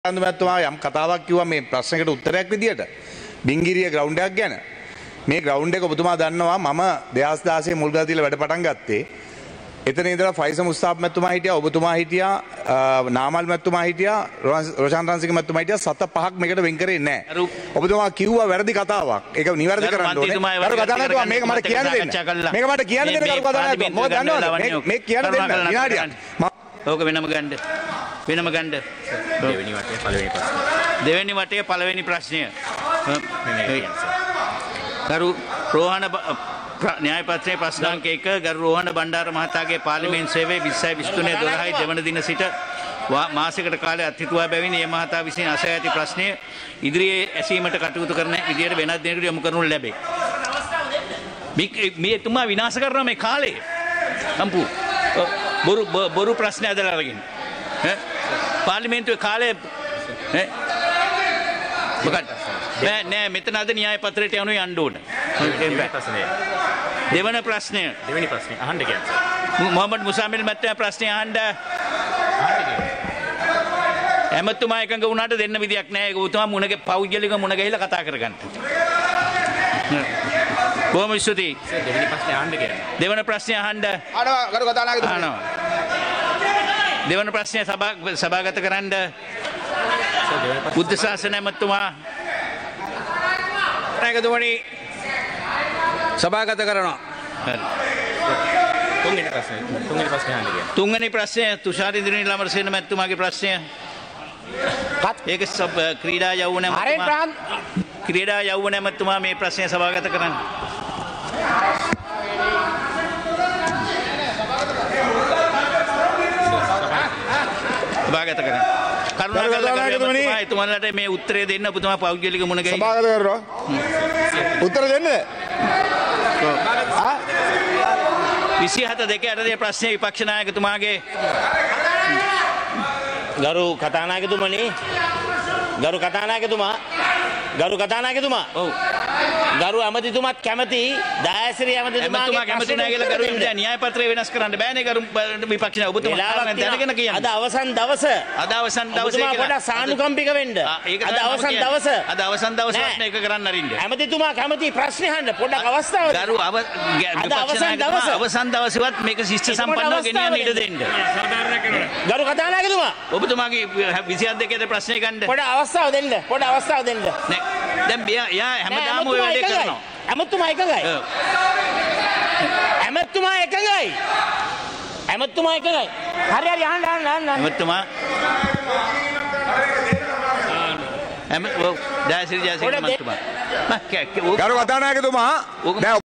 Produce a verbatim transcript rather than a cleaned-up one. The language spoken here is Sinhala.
අන්දුමැතිතුමා යම් කතාවක් කිව්වා මේ ප්‍රශ්නයකට උත්තරයක් විදියට බිංගිරිය ග්‍රවුන්ඩ් එකක් ගැන මේ ග්‍රවුන්ඩ් එක ඔබතුමා දන්නවා මම දෙදහස් දාසය මුල්ගල් දීලා වැඩ පටන් ගත්තේ එතන ඉඳලා ෆයිසල් මුස්තාෆ් මැතිතුමා හිටියා ඔබතුමා හිටියා නාමල් මැතිතුමා හිටියා රොෂාන් රන්සික මැතිතුමා හිටියා සත පහක් මේකට වෙන් කරේ නැහැ ඔබතුමා කිව්වා වැරදි කතාවක් ඒක නිවැරදි කරන්න ඕනේ කරු කතානායකතුමා මේක මට කියන්න දෙන්න මේක මට කියන්න දෙන්න කරු කතානායකතුමා මොකද දන්නවද මේ කියන්න දෙන්න විනාඩියක් ඕක වෙනම ගන්න වෙනම ගන්න දෙවෙනි වටේ පළවෙනි ප්‍රශ්නය දෙවෙනි වටේ පළවෙනි ප්‍රශ්නය ගරු රෝහණ න්‍යාය පත්‍රයේ ප්‍රශ්න අංක එක ගරු රෝහණ බණ්ඩාර මහතාගේ පාර්ලිමේන්තු සේවයේ විස්සයි විසිතුනේ දොළහයි දෙවන දින සිට මාසයකට කාලයක් අත්හිටුවා බැවින් මේ මහතා විසින් අසෑ ඇති ප්‍රශ්නය ඉදිරියේ ඇසීමට කටයුතු කරන විදියට වෙනත් දිනකට යොමු කරනු ලැබේ. මේ තුමා විනාශ කරන මේ කාලය සම්පූර්ණ බොරු බොරු ප්‍රශ්න ඇදලා අරගෙන ඈ පාර්ලිමේන්තුවේ කාලේ ඈ මොකක්ද නෑ නෑ මෙතන අද න්‍යාය පත්‍රයට යනු යන්න ඕන දෙවන ප්‍රශ්නය දෙවෙනි ප්‍රශ්නේ අහන්න කියන්නේ මොහමඩ් මුසාමිල් මැතිතුමා ප්‍රශ්නේ අහන්න එමෙතුමා එකඟ වුණාට දෙන්න විදියක් නෑ ඒක උතුමා මුණගේ පෞද්ගලික මුණ ගැහිලා කතා කරගන්න බොහොම ස්තුතියි දෙවෙනි ප්‍රශ්නේ අහන්න කියන්නේ දෙවන ප්‍රශ්නේ අහන්න අහනවා කරු කතානායකතුමා අහනවා දෙවන ප්‍රශ්නය සභා සභාගත කරන්න බුද්ධ ශාසන ඇමතුමා නායකතුමනි සභාගත කරනවා තුන්වෙනි ප්‍රශ්නේ තුන්වෙනි ප්‍රශ්නේ අහන්න කියන්නේ තුන්වෙනි ප්‍රශ්නය තුෂාර ඉන්ද්‍රනීල අමරසේන මැතිතුමාගේ ප්‍රශ්නය ඒක ක්‍රීඩා යෞවන ඇමතුමා ක්‍රීඩා යෞවන ඇමතුමා මේ ප්‍රශ්නය සභාගත කරන්න සභාගත කරන්න කරුණාකරලා එතුමාලට මේ උත්තරය දෙන්න ඔබතුමා පෞද්ගලික මුණ ගැහිලා සභාගත කරනවා උත්තර දෙන්න විසිහත දෙක යටතේ ප්‍රශ්නය විපක්ෂ නායකතුමාගේ ගරු කතානායකතුමනි ගරු කතානායකතුමා ගරු කතානායකතුමා ඔව් ගරු ඇමතිතුමත් කැමති දයාසිරි ඇමතිතුමා කැමති නැහැ කියලා ගරු ඉන්දියා න්‍යාය පත්‍රය වෙනස් කරන්න බෑනේ ගරු විපක්ෂ නායක ඔබතුමා දැනගෙන කියන්න අද අවසන් දවස අද අවසන් දවසේ ඔබතුමා පොඩ්ඩක් සානුකම්පික වෙන්න අද අවසන් දවස අද අවසන් දවසේ මේක කරන්න අරින්න ඇමතිතුමා කැමති ප්‍රශ්න අහන්න පොඩ්ඩක් අවස්ථාව ගරු විපක්ෂ නායක අවසන් දවසේවත් මේක ශිෂ්ට සම්පන්නව ගෙනියන්න ඉඩ දෙන්න ගරු කතානායකතුමා ඔබතුමාගේ විසිහත දෙකේ ප්‍රශ්නේ ගන්න පොඩ්ඩක් අවස්ථාව දෙන්න පොඩ්ඩක් අවස්ථාව දෙන්න දැන් යා හැමදාම ඔය වැඩේ කරනවා ඇමතුමා එකඟයි ඇමතුමා එකඟයි ඇමතුමා එකඟයි හරි හරි අහන්න අහන්න අහන්න ඇමතුමා ඇම ඔව් ජයසිරි ජයසිරි ඇමතුමා ගරු කතානායකතුමා දැන්